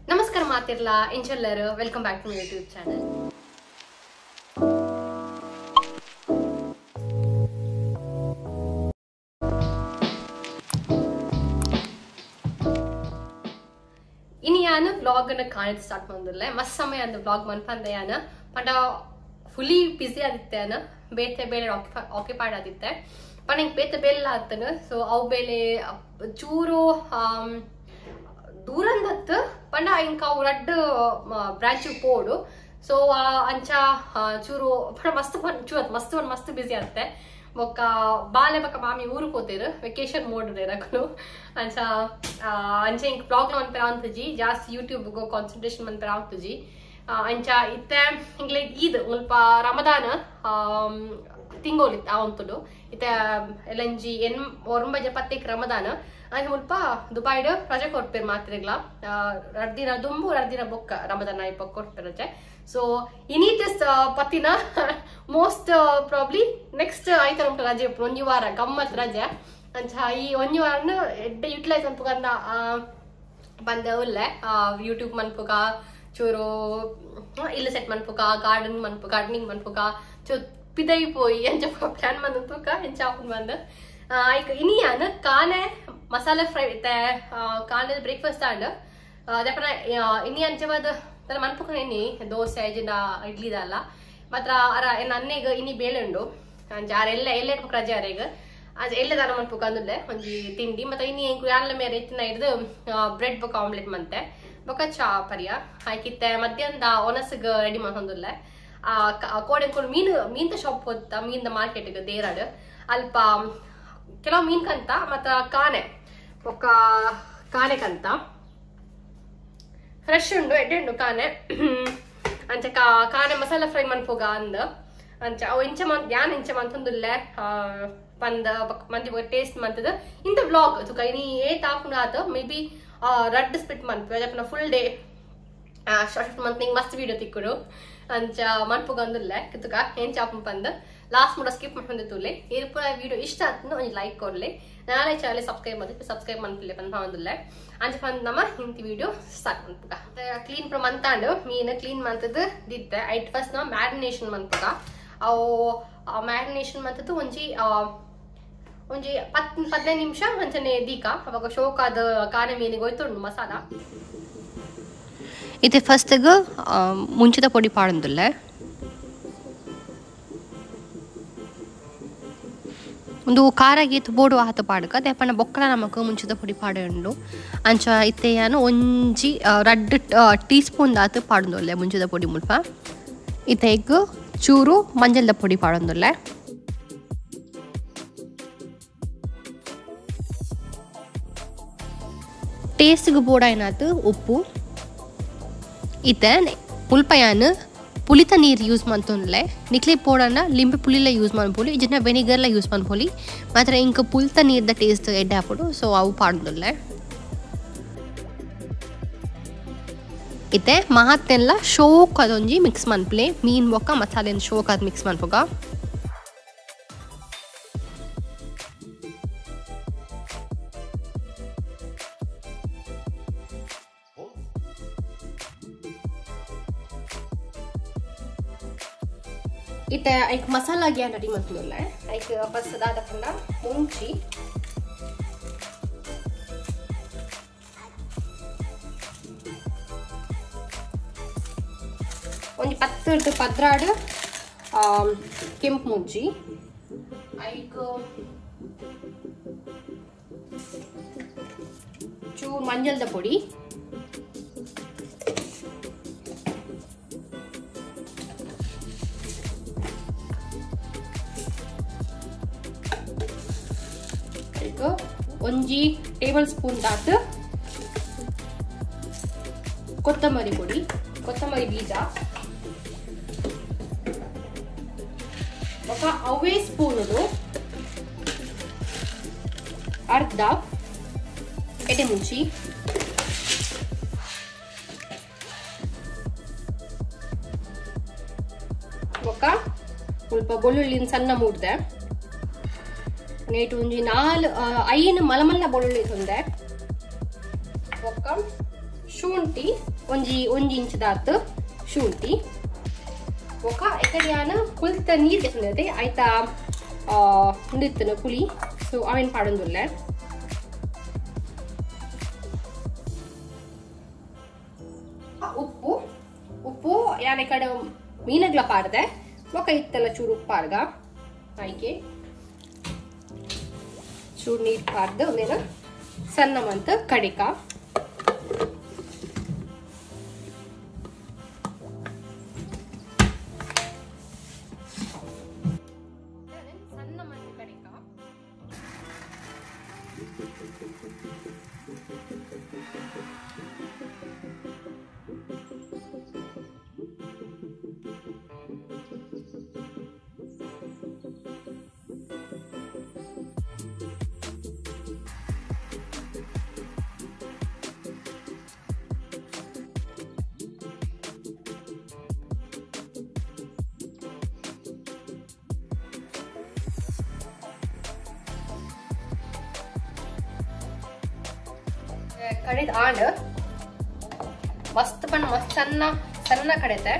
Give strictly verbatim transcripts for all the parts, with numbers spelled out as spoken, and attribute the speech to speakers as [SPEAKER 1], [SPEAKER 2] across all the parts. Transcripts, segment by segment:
[SPEAKER 1] Namaskar Matirla, Inchalaru, welcome back to my YouTube channel. Ini yana vlog na kaanit start mandulla. Mas samaya and vlog manpanda yana. Panda fully busy adittana. Bete bele occupied aditte. Panning bete bele attana. So au bele churu um ದೂರಂದತ್ತು ಪಂಡ ಇಂಕ ರಡ್ಡು branch ಪೋಡು so ಅಂಚ ಚೂರು ಪಂಡ ಮಸ್ತ್ ಚೂರತ್ ಮಸ್ತ್ ಒಂದು ಮಸ್ತ್ ಬಿಸಿ ಆಗುತ್ತೆ ಬೊಕ್ಕ ಬಾಲೆ ಬಕ್ಕ ಮಾಮಿ ಊರು ಹೋತಿರು ವೆಕೇಶನ್ ಮೋಡ್ ಇರಕನು ಅಂಚ ಅಂಚ ಇಂಕ ಬ್ಲಾಗ್ ಮನ್ಪೆರ ಅಂತಜಿ ಜಾಸ್ತಿ ಯೂಟ್ಯೂಬ್ ಗೋ ಕಾನ್ಸಂಟ್ರೇಷನ್ ಮನ್ಪೆರ ಅಂತಜಿ ಅಂಚ ಇತ್ತೆ ಇಂಗ್ಲೆ ಈದ್ ಮುಲ್ಪ ರಮದಾನ ತಿಂಗೋಲಿ ಅವಂತುಡು ಇತ್ತೆ ಎಲಂಜಿ ಎನ್ ಒರಂಬಜ ಪತ್ತಿಕ್ ರಮದಾನ ಅಂಚ ಮುಲ್ಪ ದುಬೈಡ್ ರಜೆ ಕೊಡ್ಪೇರು ಮಾತ್ರೆಗ್ಲ ಎರಡು ದಿನ ದುಂಬು ಎರಡು ದಿನ ಬೊಕ್ಕ ರಮದಾನ ಇಪ್ಪ ಕೊಡ್ಪೇರು ರಜೆ ಸೊ ಇನೀತಿಸ್ ಪತ್ತಿನ ಮೋಸ್ಟ್ ಪ್ರಾಬ್ಲಿ ನೆಕ್ಸ್ಟ್ ಆಯ್ತು ಉಂಟು ರಜೆ ಒಂದು ವಾರ ಗಮ್ಮತ್ ರಜೆ ಅಂಚ ಈ ಒಂದು ವಾರನ ಎಡ್ಡೆ ಯುಟಿಲೈಸ್ ಅನ್ಪುಗಂದ ಬಂದ ಉಲ್ಲೆ ಯೂಟ್ಯೂಬ್ ಮನ್ಪುಗ ಚೂರು ಇಲ್ಲ ಸೆಟ್ ಮನ್ಪುಗ ಗಾರ್ಡನ್ ಮನ್ಪು ಗಾರ್ಡನಿಂಗ್ ಮನ್ಪುಗ ಚೂ ಪಿದೈ ಪೋಯಿ ಅಂಚ ಪ್ಲಾನ್ ಮನ್ಪುಗ ಎಂಚ ಹಾಕೊಂಡು ಬಂದು ಈಗ ಇನಿಯಾನ ಕಾನೆ ಮಸಾಲೆ ಫ್ರೈ ಇತ್ತೆ ಕಾನೆ ಬ್ರೇಕ್ಫಾಸ್ಟ್ ಆಂಡ್ ಅದಪ್ಪನ ಇನಿ ಅಂಚವಾದ ತನ್ನ ಮನ್ಪುಕ ಇನಿ ದೋಸೆ ಜಿನ ಇಡ್ಲಿ ದಲ್ಲ ಮಾತ್ರ ಅರ ನನ್ನೆಗ ಇನಿ ಬೇಳೆ ಉಂಡು ಅಂಚ ಆರೆಲ್ಲ ಎಲ್ಲ ರಜೆ ಅರೆಗ ಅಂಚ ಎಲ್ಲ ದಾನ ಮನ್ಪುಕ ಅಂದುಲ್ಲೆ ಒಂಜಿ ತಿಂಡಿ ಮತ್ತೆ ಇನಿ ಯಾನ್ಲ ಮೇರೆ ಇತ್ತಿನ ಹಿಡ್ದು ಬ್ರೆಡ್ ಬೊಕ್ಕ ಆಮ್ಲೆಟ್ ಮಂತೆ ಬೊಕ್ಕ ಚಾ ಪರ್ಯ ಹಾಕಿತ್ತೆ ಮಧ್ಯಾಹ್ನದ ಒನಸ್ಗ ರೆಡಿ ಮಾಡ್ಕೊಂಡುಲ್ಲೆ ಕೋಡೆ ಅನ್ಕೊಂಡು ಮೀನು ಮೀನ್ದ ಶಾಪ್ ಹೋಗ್ತಾ ಮೀನ್ದ ಮಾರ್ಕೆಟ್ಗೆ ದೇರಾಡು ಅಲ್ಪ ಕೆಲವು ಮೀನ್ ಕಂತ ಮತ್ತ ಕಾನೆ ಒಕ್ಕ ಕಾನೆ ಕಂತ ಫ್ರೆಶ್ ಉಂಡು ಎಡ್ಡೆ ಉಂಡು ಕಾನೆ ಅಂಚ ಕಾನೆ ಮಸಾಲ ಫ್ರೈ ಮನ್ಪೋಗ ಅಂದ ಅಂಚ ಅವು ಇಂಚ ಮಂತ್ ಯಾನ್ ಇಂಚ ಮಂತಂದುಲ್ಲೆ ಪಂದ ಮಂದಿ ಟೇಸ್ಟ್ ಮಂತದ ಇಂತ ವ್ಲಾಗ್ ತುಕ ಇನಿ ಏತ್ ಹಾಕೊಂಡು ಆತ ಮೇ ಬಿ ರಡ್ ಸ್ಪಿಟ್ ಮಂತ್ ಅದಪ್ಪನ ಫುಲ್ ಡೇ ಶಾರ್ಟ್ ಮಂತ್ ನಿಂಗೆ ಮಸ್ತ್ ವಿಡಿಯೋ ತಿಕ್ಕುಡು ಅಂಚ ಮನ್ಪೋಗ ಅಂದುಲ್ಲೆ ತುಕ ಏನ್ ಚಾಪನ್ ಪಂದ ಲಾಸ್ಟ್ ಮೂಡ ಸ್ಕಿಪ್ ಮಾಡ್ಕೊಂಡು ತೂಲೆ ಇರ್ಪುರ ವಿಡಿಯೋ ಇಷ್ಟ ಆಯ್ತು ಒಂದು ಲೈಕ್ ಕೊಡ್ಲಿ ನಾಳೆ ಚಾನಲ್ ಸಬ್ಸ್ಕ್ರೈಬ್ ಮಾಡಿ ಸಬ್ಸ್ಕ್ರೈಬ್ ಮಾಡ್ತಿಲ್ಲ ಪಂದ ಬಂದಿಲ್ಲ ಅಂಚೆ ಪಂದ ನಮ್ಮ ಹಿಂತಿ ವಿಡಿಯೋ ಸ್ಟಾರ್ಟ್ ಮಾಡ್ಪುಗ ಕ್ಲೀನ್ ಪ್ರ ಮಂತಾಂಡು ಮೀನು ಕ್ಲೀನ್ ಮಂತದ್ದು ದಿತ್ತೆ ಐಟ್ ಫಸ್ಟ್ ನಾ ಮ್ಯಾರಿನೇಷನ್ ಮಂತ್ಪುಗ ಅವು ಮ್ಯಾರಿನೇಷನ್ ಮಂತದ್ದು ಒಂಜಿ ಒಂಜಿ ಪತ್ ಪದಿನೈದು ನಿಮಿಷ ಅಂಚನೆ ದೀಕ ಅವಾಗ ಶೋಕಾದ ಕಾನೆ ಮೀನಿಗೆ ಹೋಯ್ತು ಮಸಾಲ ಇದು ಫಸ್ಟ್ಗೆ ಮುಂಚಿತ ಪೊಡಿ ಪಾಡಂದುಲ್ಲ ಒಂದು ಖಾರ ಗೀತು ಬೋಡು ಆತ ಪಾಡಕ ದೇಪನ ಬೊಕ್ಕಳ ನಮಕ್ ಮುಂಚಿತ ಪುಡಿ ಪಾಡೆ ಉಂಡು ಅಂಚ ಇತ್ತೆಯಾನು ಒಂಜಿ ರಡ್ಡ್ ಟೀ ಸ್ಪೂನ್ ಆತ ಪಾಡೊಂದುಲ್ಲೆ ಮುಂಚಿತ ಪುಡಿ ಮುಲ್ಪ ಇತ್ತೆಗ್ ಚೂರು ಮಂಜಲ್ದ ಪುಡಿ ಪಾಡೊಂದುಲ್ಲೆ ಟೇಸ್ಟ್ಗೆ ಬೋಡ ಏನಾತು ಉಪ್ಪು ಇತ್ತೆ ಮುಲ್ಪಯಾನು ಪುಲಿತ ನೀರು ಯೂಸ್ ಮಾಡ್ತೊಂಡ್ಲೆ ನಿಕ್ಲೆ ಪೋಡನ್ನ ಲಿಂಬೆ ಪುಲಿಲ ಯೂಸ್ ಮಾಡ್ಬೋದು ಇದನ್ನ ವೆನಿಗರ್ಲ ಯೂಸ್ ಮಾಡ್ಬೋದು ಮಾತ್ರ ಇಂಕ ಪುಲ್ತ ನೀರ್ದ ಟೇಸ್ಟ್ ಎಡ್ಡೆ ಹಾಕ್ಬಿಡು ಸೊ ಅವು ಪಾಡ್ದೊಲ್ಲೆ ಇತ್ತೆ ಮಹತ್ತೆಲ್ಲ ಶೋಕ್ ಅದೊಂಜಿ ಮಿಕ್ಸ್ ಮನ್ಪ್ಲೆ ಮೀನ್ ಬೊಕ್ಕ ಮಸಾಲೆ ಶೋಕ್ ಅದು ಮಿಕ್ಸ್ ಮನ್ಪೋಗ ಇತ್ತೆ ಐಕ್ ಮಸಾಲ ಗ್ಯಾನ್ ರೆಡಿ ಮಾಡ್ತಿಲ್ಲ ಐಕ್ ಫಸ್ಟ್ ಅದಾದಕ್ಕಂಡ ಮುಂಚಿ ಒಂಜಿ ಪತ್ತು ಪದ್ರಾಡು ಕೆಂಪು ಮುಂಚಿ ಐಕ್ ಚೂರು ಮಂಜಲ್ದ ಪೊಡಿ ಒಂಜಿ ಟೇಬಲ್ ಸ್ಪೂನ್ ದಾಟ್ ಕೊತ್ತಂಬರಿ ಪೊಡಿ ಕೊತ್ತಂಬರಿ ಬೀಜ ఒక ಅವೇ ಸ್ಪೂನುದು ಅರ್ಧ ಎಡೆ ಮುಂಚಿ ఒక ಸ್ವಲ್ಪ ಬೆಳ್ಳುಳ್ಳಿನ ಸಣ್ಣ ಮೂಡ್ದೆ ನೇಟು ಒಂಜಿ ನಾಲ್ ಐನ್ ಮಲಮಲ್ಲ ಬೆಳ್ಳುಳ್ಳಿ ತಂದೆ ಒಕ್ಕ ಶೂ ಶುಂಠಿ ಒಂಜಿ ಒಂಜಿ ಇಂಚ್ ದಾತ್ ಶುಂಠಿ ಬೊಕ ಎಕಡೆ ಯಾನ ಕುಲ್ತ ನೀರು ಕೆಸಂದಿದೆ ಆಯ್ತಾ ಉಂದಿತ್ತನ ಪುಳಿ ಸೊ ಅವೇನು ಪಾಡೊಂದುಲ್ಲ ಉಪ್ಪು ಉಪ್ಪು ಯಾನ ಕಡೆ ಮೀನಗ್ಲ ಪಾಡ್ದೆ ಬೊಕ ಇತ್ತಲ್ಲ ಚೂರು ಉಪ್ಪು ಪಾಡ್ಗ ಆಯ್ಕೆ ಚೂರು ನೀರು ಪಾಡ್ದು ಒಂದೇನ ಸಣ್ಣ ಮಂತ ಕಡಿಕ ಸಣ್ಣ ಮಂತ ಕಡಿಕ ಕಡೆದ ಆಂಡ್ ಮಸ್ತ್ ಪಣ್ಣ ಮಸ್ತ್ ಸಣ್ಣ ಸಣ್ಣ ಕಡೆತೆ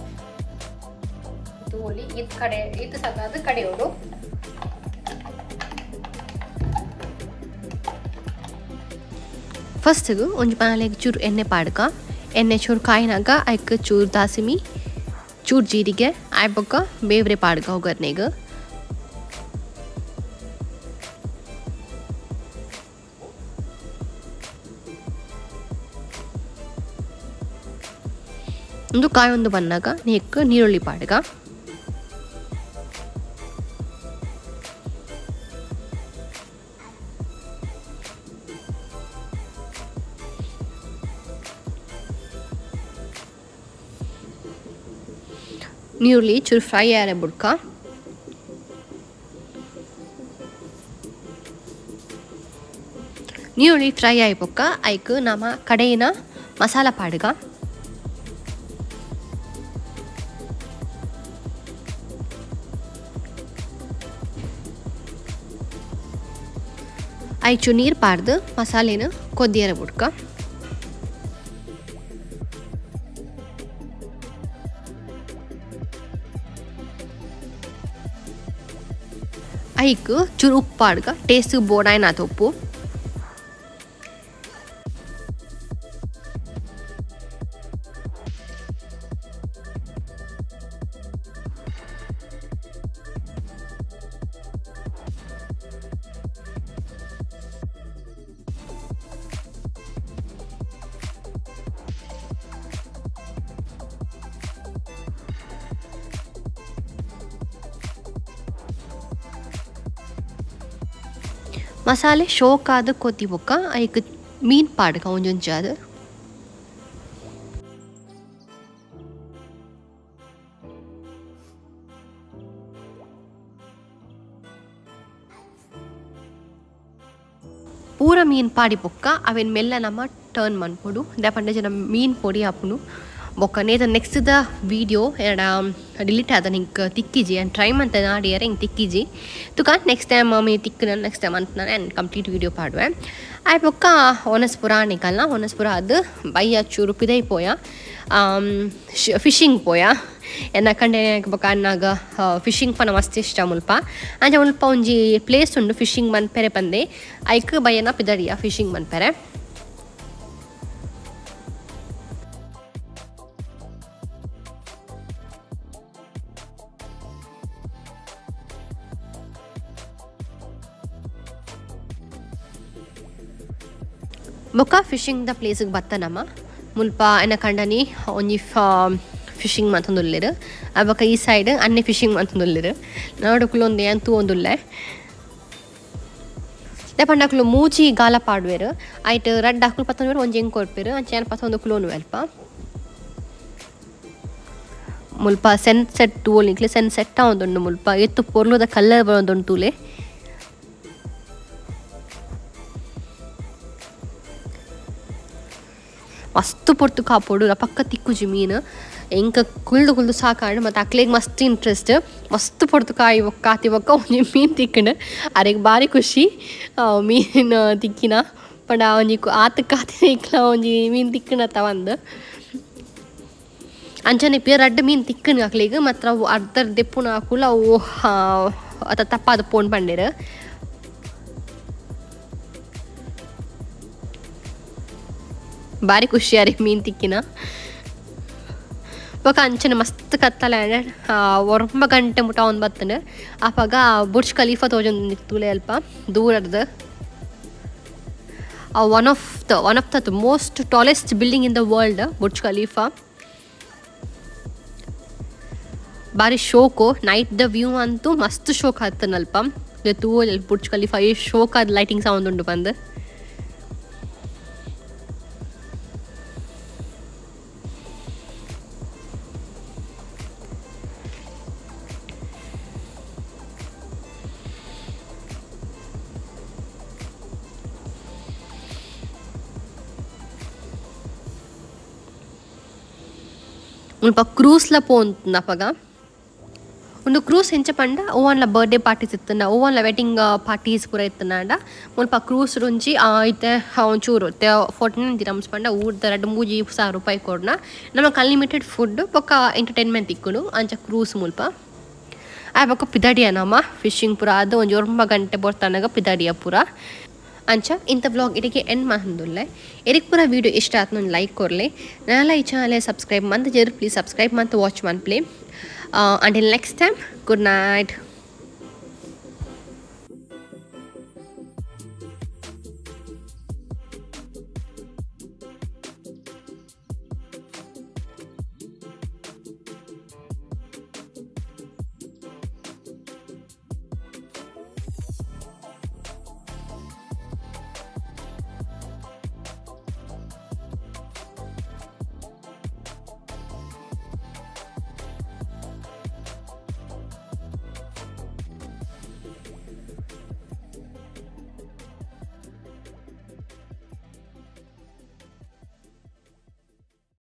[SPEAKER 1] ತೂಲಿ ಇದ್ ಕಡೆ ಇದು ಸಣ್ಣ ಅದು ಕಡೆಯೋಡು ಫಸ್ಟ್ಗೆ ಒಂಜಿ ಪಾನೆಲೆಗ್ ಚೂರು ಎಣ್ಣೆ ಪಾಡ್ಕ ಎಣ್ಣೆ ಚೂರು ಕಾಯಿನಾಗ ಐಕ್ ಚೂರು ದಾಸಿಮಿ ಚೂರು ಜೀರಿಗೆ ಆಯ್ಬೊಕ್ಕ ಬೇವ್ರೆ ಪಾಡ್ಕ ಒಗ್ಗರ್ನೆಗ್ ಒಂದು ಕಾಯಿ ಒಂದು ಬಂದಾಗ ನೆಕ್ ನೀರುಳ್ಳಿ ಪಾಡ್ಗ ನೀರುಳ್ಳಿ ಚೂರು ಫ್ರೈ ಆರೆ ಬುಡ್ಕ ನೀರುಳ್ಳಿ ಫ್ರೈ ಆಯ್ಪೊಕ್ಕ ಐಕ್ ನಮ್ಮ ಕಡೆಯಿನ ಮಸಾಲ ಪಾಡ್ಗ ಐಚು ನೀರು ಪಾಡ್ದು ಮಸಾಲೆನ ಕೊದ್ದಿಯರ ಬುಡ್ಕ ಐಕ್ ಚೂರು ಉಪ್ಪು ಪಾಡ್ಗ ಟೇಸ್ಟ್ ಬೋಡಾಯ್ನಾಥ ಉಪ್ಪು ಮಸಾಲೆ ಶೋಕಾದ ಕೊತ್ತಿ ಬೊಕ್ಕ ಐಕ್ ಮೀನ್ ಪಾಡ್ಕ ಒಂಜೊಂಚಾದ ಪೂರ ಮೀನ್ ಪಾಡಿ ಬೊಕ್ಕ ಅವೆನ್ ಮೆಲ್ಲ ನಮ್ಮ ಟರ್ನ್ ಮನ್ಪೊಡು ದಾಪಂಡ ಜನ ಮೀನ್ ಪೊಡಿ ಆಪುನು ಬೊಕ್ಕ ನೇದ ನೆಕ್ಸ್ಟ್ ದ ವಿಡಿಯೋ ಎಡ ಡಿಲೀಟ್ ಆದ ಹಿಂಗೆ ತಿಕ್ಕಿಜಿ ಆ್ಯಂಡ್ ಟ್ರೈ ಮಂತ ನಾಡಿಯಾರೆ ಹಿಂಗೆ ತಿಕ್ಕಿಜಿ ತುಕ ನೆಕ್ಸ್ಟ್ ಟೈಮ್ ಮಮ್ಮಿ ತಿಕ್ಕನ ನೆಕ್ಸ್ಟ್ ಟೈಮ್ ಅಂತ ನಾನು ಕಂಪ್ಲೀಟ್ ವೀಡಿಯೋ ಪಾಡುವೆ ಆಯ್ ಬೊಕ್ಕ ಹೊನಸ್ಪುರ ನಿಕಲ್ನ ಹೊನಸ್ಪುರ ಅದು ಬಯ್ಯ ಚೂರು ಪಿದೈ ಪೋಯ ಫಿಶಿಂಗ್ ಪೋಯ ಎನ್ನ ಕಂಡೆ ಬೊಕ್ಕ ಅನ್ನಾಗ ಫಿಶಿಂಗ್ ಪನ ಮಸ್ತ್ ಇಷ್ಟ ಮುಲ್ಪ ಅಂಚ ಮುಲ್ಪ ಒಂಜಿ ಪ್ಲೇಸ್ ಉಂಡು ಫಿಶಿಂಗ್ ಮನ್ಪೆರೆ ಪಂದೆ ಐಕ್ ಬಯ್ಯನ ಪಿದಡಿಯ ಫಿಶಿಂಗ್ ಮನ್ಪೆರೆ ಬೊಕ್ಕ ಫಿಶಿಂಗ್ ದ ಪ್ಲೇಸಿಗೆ ಬತ್ತನಮ್ಮ ಮುಲ್ಪ ಎನ್ನ ಕಂಡನಿ ಒಂಜಿ ಫಿಶಿಂಗ್ ಮಂತೊಂದುಲ್ಲೆರ್ ಆ ಬೊಕ್ಕ ಈ ಸೈಡ್ ಅನ್ನೆ ಫಿಶಿಂಗ್ ಮಂತೊಂದುಲ್ಲೆರ್ ನಾಡುಕುಲು ಒಂದು ಏನು ತೂ ಒಂದುಲ್ಲೆ ಪಂಡಕುಲು ಮೂಜಿ ಗಾಲ ಪಾಡುವೆರು ಐಟ್ ರಡ್ಡ್ ಹಾಕುಲು ಪತ್ತೊಂದು ಒಂಜಿ ಹೆಂಗೆ ಕೊಡ್ಪೇರು ಅಂಚೆ ಏನು ಪತ್ತೊಂದು ಕುಲೋನು ಅಲ್ಪ ಮುಲ್ಪ ಸೆನ್ಸೆಟ್ ತೂಲ್ ನಿಕ್ಲೆ ಸೆನ್ಸೆಟ್ ಒಂದುಂಡು ಮುಲ್ಪ ಎತ್ತು ಪೊರ್ಲುದ ಕಲ್ಲರ್ ಬರೋದೊಂದು ತೂಲೆ ಮಸ್ತ್ ಪೊರ್ತು ಕಾಪೋಡು ಪಕ್ಕ ತಿಕ್ಕುಜಿ ಮೀನು ಎಂಕ ಕುಲ್ದು ಕುಲ್ದು ಸಾಕಾಂಡು ಮತ್ತು ಅಕ್ಲೆಗೆ ಮಸ್ತ್ ಇಂಟ್ರೆಸ್ಟ್ ಮಸ್ತ್ ಪೊರ್ತು ಕಾಯಿ ಒಕ್ಕ ಕಾತಿ ಒಕ್ಕ ಒಂಜಿ ಮೀನು ತಿಕ್ಕಂಡು ಅರೆಗೆ ಭಾರಿ ಖುಷಿ ಮೀನು ತಿಕ್ಕಿನ ಪಂಡ ಒಂಜಿಕ್ಕು ಆತ ಕಾತಿನ ಇಕ್ಲ ಒಂಜಿ ಮೀನು ತಿಕ್ಕನ ತವಂದು ಅಂಚನೆ ಪೇರು ಅಡ್ಡ ಮೀನು ತಿಕ್ಕನ ಹಾಕ್ಲಿಗೆ ಮಾತ್ರ ಅವು ಅರ್ಧ ದೆಪ್ಪುನ ಹಾಕುಲ್ಲ ಅವು ಅತ ತಪ್ಪಾದ ಪೋನ್ ಪಂಡೇರು ಭಾರಿ ಖುಷಿಯಾರಿ ಮೀನು ತಿಕ್ಕಿನ ಪಕ್ಕ ಅಂಚನೆ ಮಸ್ತ್ ಕತ್ತಲೆ ಒಂಬ ಗಂಟೆ ಮುಟ ಒಂದು ಬತ್ತನೆ ಆಪಾಗ ಬುರ್ಜ್ ಖಲೀಫಾ ತೋಜೊಂದು ನಿತ್ತುಲೆ ಅಲ್ಪ ದೂರದ್ದು one of the one of the most tallest building in the world Burj Khalifa ಭಾರಿ ಶೋಕು ನೈಟ್ ದ ವ್ಯೂ ಅಂತೂ ಮಸ್ತ್ ಶೋಕ್ ಹತ್ತನಲ್ಪ ತೂ ಬುರ್ಜ್ ಖಲೀಫಾ ಈ ಶೋಕ್ ಆದ ಲೈಟಿಂಗ್ ಸೌಂಡ್ ಉಂಟು ಬಂದು ಮುಲ್ಪ ಕ್ರೂಸ್ಲ ಪೋಂತು ನಪಗ ಒಂದು ಕ್ರೂಸ್ ಹೆಂಚ ಪಂಡ ಓವನ್ಲ ಬರ್ಡೇ ಪಾರ್ಟೀಸ್ ಇತ್ತನ ಓವನ್ಲ ವೆಡ್ಡಿಂಗ್ ಪಾರ್ಟೀಸ್ ಪೂರ ಇತ್ತನಾಂಡ ಮುಲ್ಪ ಕ್ರೂಸ್ ರುಂಚಿ ಐತೆ ಒಂಚೂರು ತೆ ಫೋರ್ಟಿ ನೈನ್ ದಿರಮ್ಸ್ ಪಂಡ ಊರ್ದ ಎರಡು ಮೂಜಿ ಸಾವಿರ ರೂಪಾಯಿ ಕೊಡ್ನ ನಮಗೆ ಅನ್ಲಿಮಿಟೆಡ್ ಫುಡ್ ಪಕ್ಕ ಎಂಟರ್ಟೈನ್ಮೆಂಟ್ ಇಕ್ಕುನು ಅಂಚ ಕ್ರೂಸ್ ಮುಲ್ಪ ಆ ಪಕ್ಕ ಪಿದಾಡಿಯ ನಮ್ಮ ಫಿಶಿಂಗ್ ಪೂರ ಅದು ಒಂದು ಒಂಬ ಗಂಟೆ ಬರ್ತನಾಗ ಪಿದಾಡಿಯ ಪೂರ ಅಂಚ ಇಂಥ ವ್ಲಾಗ್ ಇದಕ್ಕೆ ಎಂಡ್ ಮಾಡಂದುಲ್ಲೆ ಇದಕ್ಕೆ ಪೂರ ವೀಡಿಯೋ ಇಷ್ಟ ಆಯ್ತು ನಾನು ಲೈಕ್ ಕೊರಲಿ ನಾನೆಲ್ಲ ಈ ಚಾನಲ್ ಸಬ್ಸ್ಕ್ರೈಬ್ ಮಂತ್ ಜರು ಪ್ಲೀಸ್ ಸಬ್ಸ್ಕ್ರೈಬ್ ಮಂತ್ ವಾಚ್ ಮನ್ play until next time good night